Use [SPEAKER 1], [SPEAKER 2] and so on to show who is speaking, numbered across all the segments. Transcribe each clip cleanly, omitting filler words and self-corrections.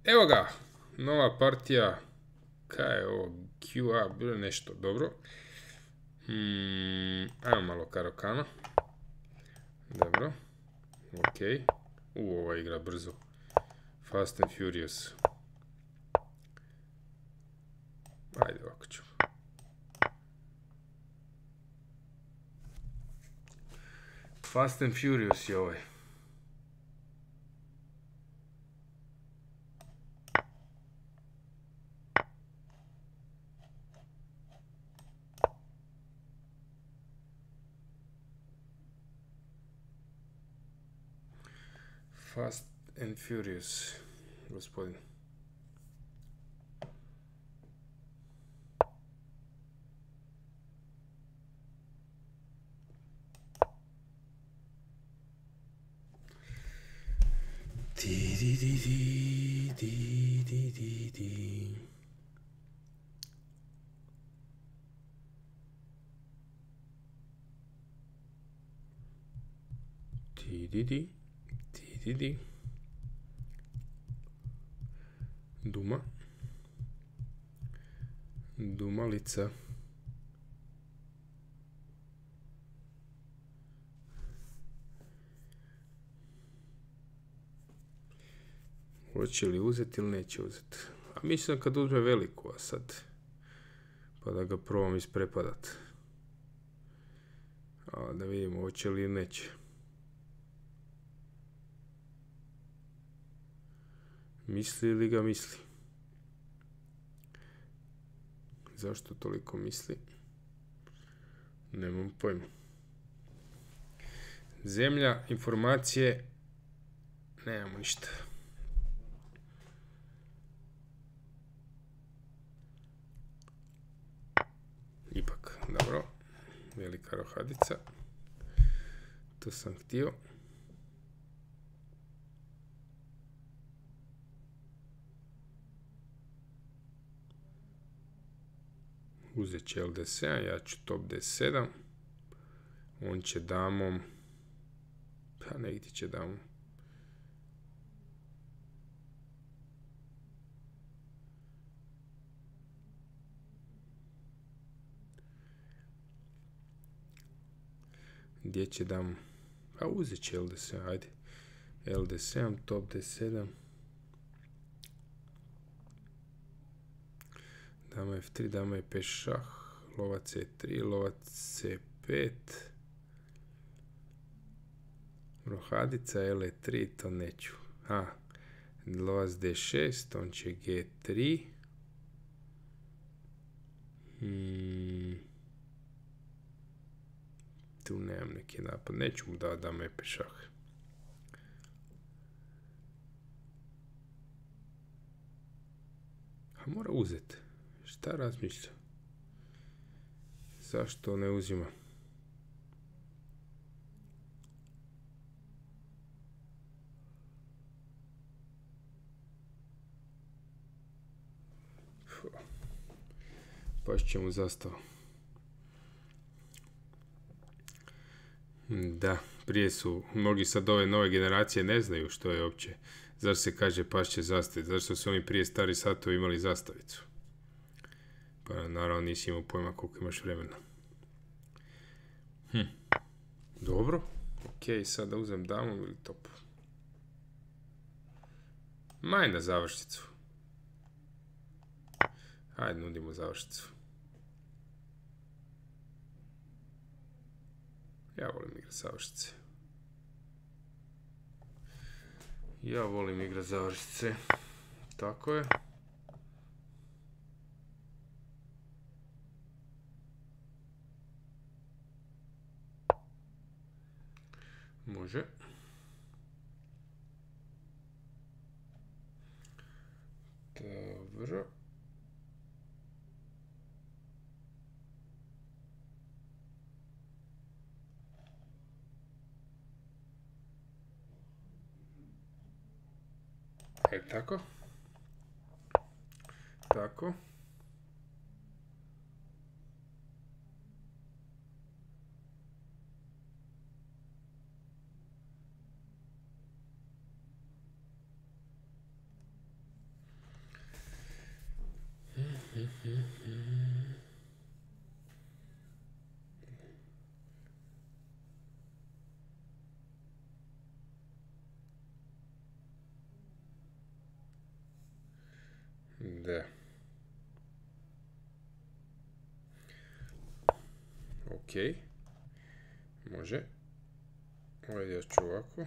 [SPEAKER 1] Evo ga, nova partija. Kaj je ovo? QA, bilo nešto dobro. Ajmo malo Karokana. Dobro. Ok. Ova igra brzo. Fast and Furious. Ajde, ovako ću. Fast and Furious je ovaj. Fast and Furious, gospodin. Di di di di di di di di. Di di di di di. Duma. Dumalica. Hoće li uzeti ili neće uzeti? A mislim kad uzme veliku, a sad pa da ga probam isprepadat. A da vidimo hoće li ili neće. Misli li ga misli? Zašto toliko misli? Nemam pojma. Zemlja, informacije, nemamo ništa. Ipak, dobro. Velika rohadica. To sam htio. Uzet će LD7, ja ću top D7. On će damom. Pa negdje će damom. Gdje će damom? Pa uzet će LD7, ajde. LD7, top D7. Dama F3, dama E5 šah, lovac E3, lovac C5, rohadica L3, to neću. Lovac D6, on će G3. Tu nemam neki napad, neću mu dati dama E5 šah. A mora uzeti. Šta razmišlja? Zašto ne uzima? Paš će mu zastava. Da, prije su, mnogi sad ove nove generacije ne znaju što je uopće. Zašto se kaže paš će zastaviti? Zašto su oni prije stari satovi imali zastavicu? Pa naravno nisi imao pojma koliko imaš vremena. Dobro. Ok, sad da uzem damu ili top. Maj na završnicu. Hajde, nudimo završnicu. Ja volim igrat završnice. Ja volim igrat završnice. Tako je. Može. Dobro. Tako. Tako. Da. Ok. Može. Ovdje ja ću ovako.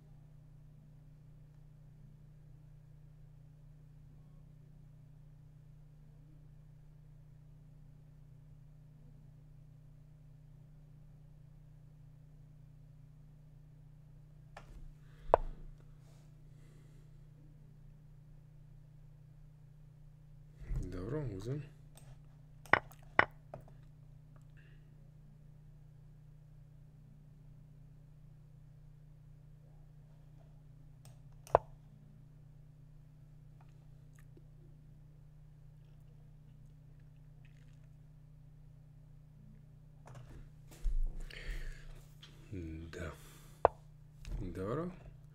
[SPEAKER 1] Dobro, uzem. Da. Dobro.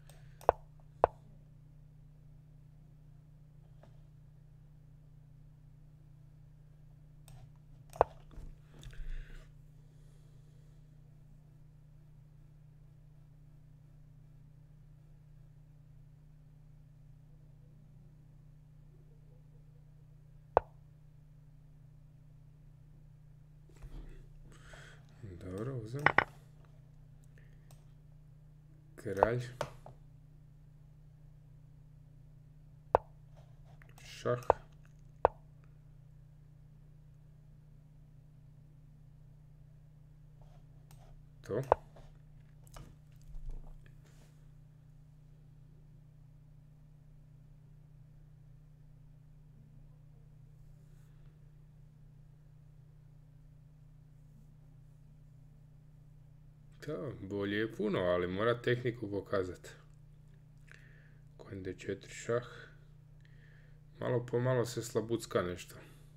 [SPEAKER 1] Dobro, uzem. Kralj. Šah. To. To, bolje je puno, ali mora tehniku pokazati. Konj d4 šah. Malo po malo se slabucka nešto.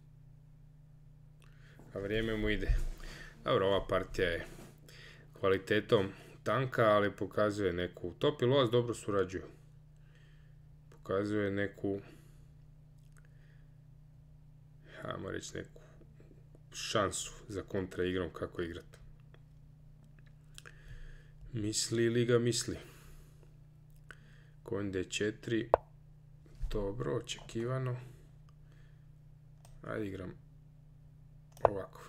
[SPEAKER 1] A vrijeme mu ide. Dobro, ova partija je kvalitetom tanka, ali pokazuje neku... Top i Loaz dobro surađuju. Pokazuje neku... Ajmo reći neku šansu za kontra igrom kako igrati. Misli li ga misli? Konj d4. Dobro, očekivano. Ajde igram ovako.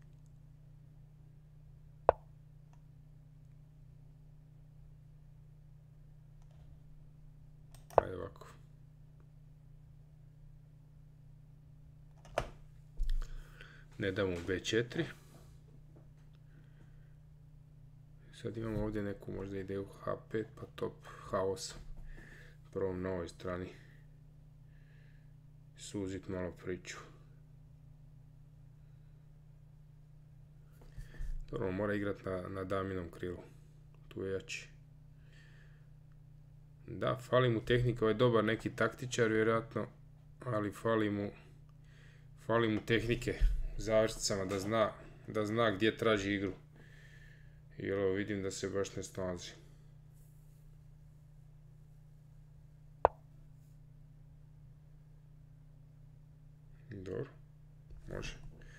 [SPEAKER 1] Ajde ovako. Ne damo b4. Sad imamo ovdje neku možda ideju h5 pa top h8. Prvom na ovoj strani suzit malo priču. Dobro, mora igrati na daminom krilu. Tu je jači. Da, fali mu tehnika, ovaj je dobar neki taktičar vjerojatno, ali fali mu tehnike u završnicama da zna gdje traži igru. I ovo vidim da se baš ne snalazi. Dobro, može.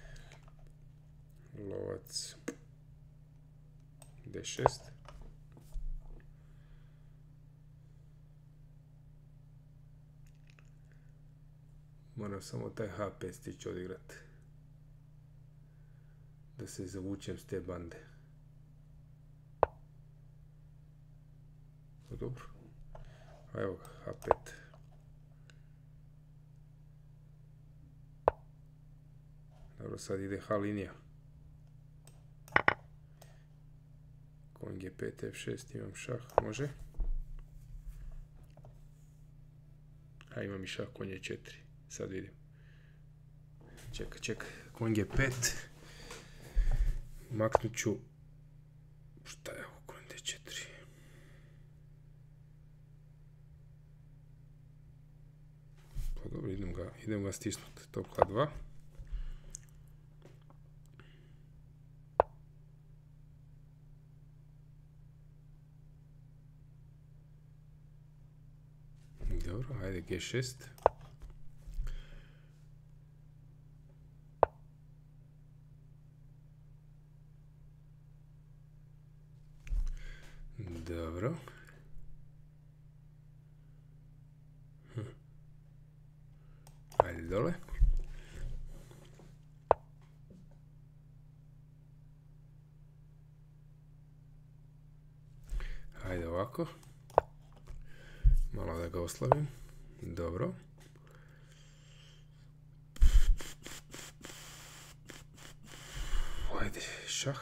[SPEAKER 1] Lovac d6. Moram samo taj h5 stići odigrat. Da se zavučem s te bande. Dobro. A evo ga, h5. Dobro, sad ide h linija. Konj g5, f6, imam šah, može. A imam i šah, konj e4. Sad vidim. Čekaj. Konj g5. Maknut ću... Šta je ovo, konj d4? Pa dobro, idem ga stisnuti. Top h2. Dobro, ajde g6. Dobro. Ajde dole. Ajde ovako. Malo da ga oslavim. Dobro. Ajde, šah.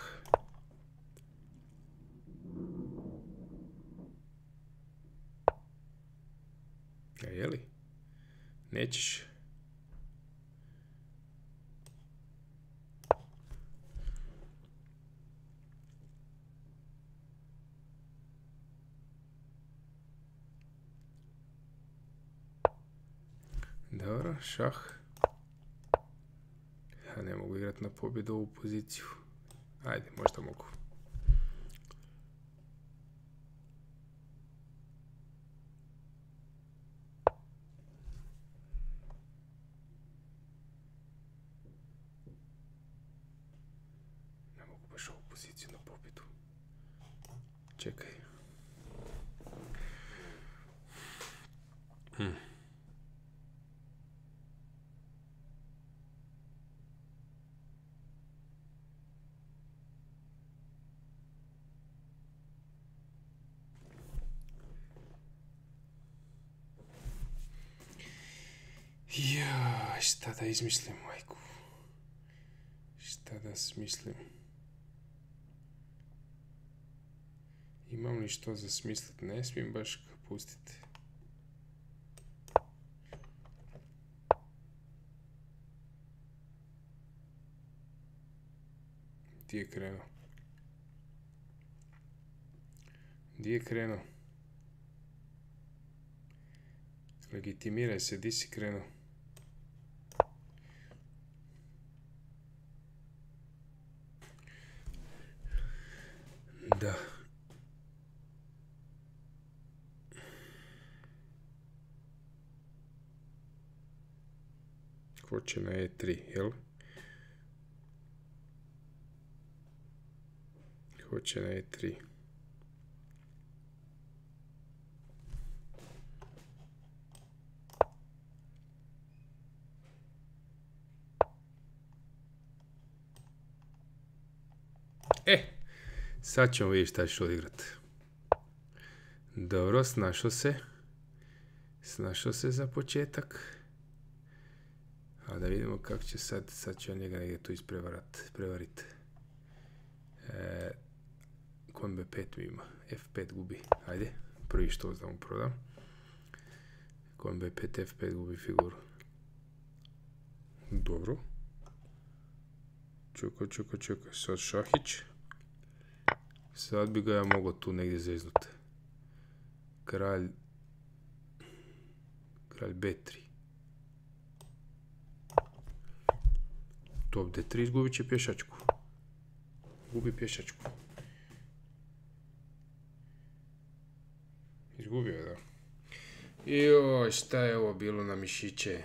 [SPEAKER 1] A jeli? Nećeš? Dobro, šah. Ja ne mogu igrati na pobjedu ovu poziciju. Ajde, možda mogu. Ne mogu baš ovu poziciju na pobjedu. Čekaj. Ja, šta da izmislim, majku? Šta da smislim? Imam li što za smislit? Ne smijem baš pustiti. Gdje je krenuo? Gdje je krenuo? Legitimiraj se, di si krenuo? Da. Hoće na E3, jel? Hoće na E3. Sad ćemo vidjeti šta ćeš odigrat. Dobro, snašao se. Snašao se za početak. A da vidimo kako će sad ću ja njega negdje tu prevarit. Kon B5 mi ima. F5 gubi. Ajde, prvi što da mu prodam. Kon B5, F5 gubi figuru. Dobro. Čekaj. Sad šahić. Sad bi ga ja mogao tu negdje zeznut. Kralj B3. Top D3 izgubit će pješačku. Gubi pješačku. Izgubio je, da. Joj, šta je ovo bilo na mišiće?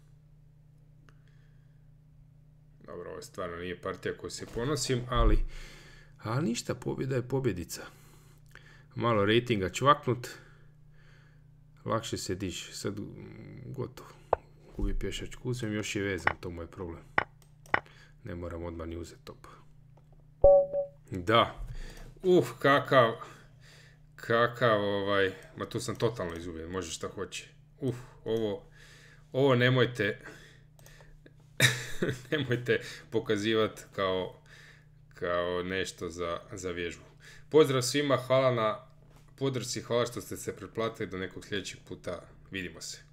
[SPEAKER 1] Dobro, ovo stvarno nije partija koju se ponosim, ali ništa, pobjeda je pobjedica. Malo rejtinga čvaknut. Lakše se diš. Sad gotovo. Gubi pješačku. Uzmem, još je vezan, to mu je problem. Ne moram odmah ni uzeti top. Da. Kakav ma tu sam totalno izgubljen, može šta hoće. Ovo nemojte nemojte pokazivati kao nešto za vježbu. Pozdrav svima, hvala na podršci, hvala što ste se pretplatili, do nekog sljedećeg puta, vidimo se.